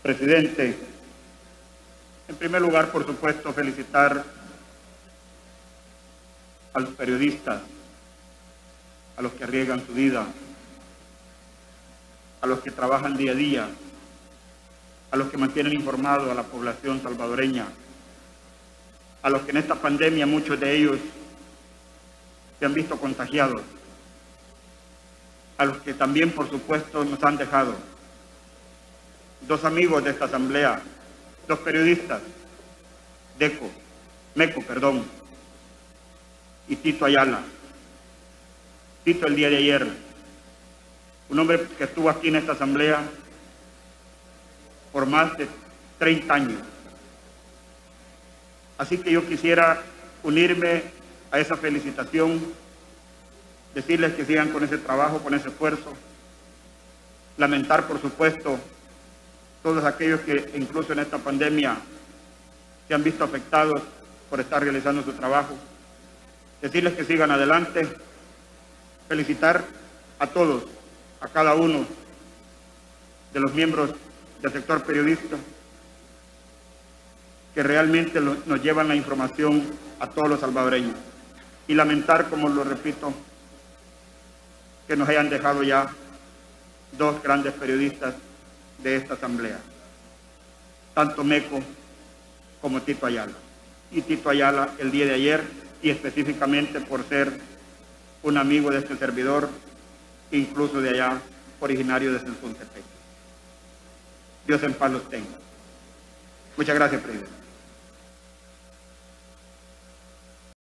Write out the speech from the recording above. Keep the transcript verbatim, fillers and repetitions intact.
presidente. En primer lugar, por supuesto, felicitar a los periodistas, a los que arriesgan su vida, a los que trabajan día a día, a los que mantienen informado a la población salvadoreña, a los que en esta pandemia muchos de ellos se han visto contagiados, a los que también, por supuesto, nos han dejado. Dos amigos de esta asamblea, dos periodistas, Deco, Meco, perdón, y Tito Ayala. Tito el día de ayer, un hombre que estuvo aquí en esta asamblea por más de treinta años. Así que yo quisiera unirme a esa felicitación, decirles que sigan con ese trabajo, con ese esfuerzo, lamentar, por supuesto, todos aquellos que incluso en esta pandemia se han visto afectados por estar realizando su trabajo, decirles que sigan adelante, felicitar a todos, a cada uno de los miembros del sector periodista que realmente lo, nos llevan la información a todos los salvadoreños, y lamentar, como lo repito, que nos hayan dejado ya dos grandes periodistas de esta asamblea, tanto Meco como Tito Ayala. Y Tito Ayala el día de ayer, y específicamente por ser un amigo de este servidor, incluso de allá, originario de Sensuntepec. Dios en paz los tenga. Muchas gracias, presidente.